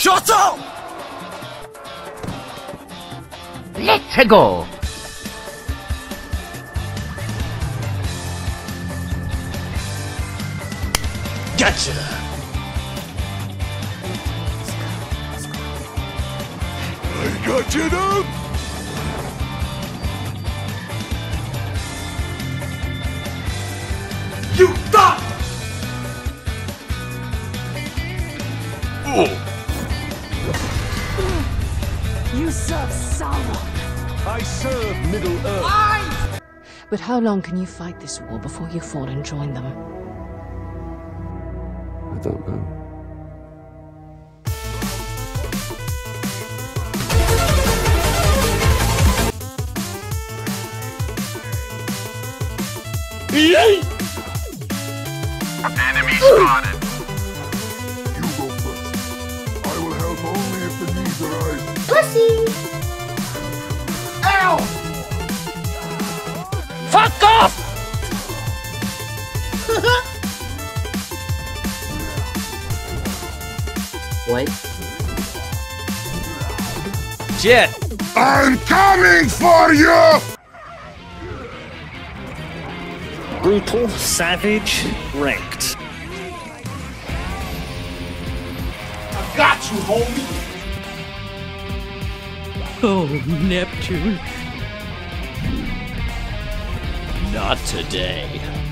Shut up! Let's go! Gotcha! I got you now! You thought! Oh! You serve Sauron. I serve Middle-earth. But how long can you fight this war before you fall and join them? I don't know. Yay! Enemy spotted. You go first. I will help only if the need arises. Pussy! Ow! Fuck off! Wait. Shit! I'm coming for you! Brutal, savage, ranked. I got you, homie! Oh, Neptune. Not today.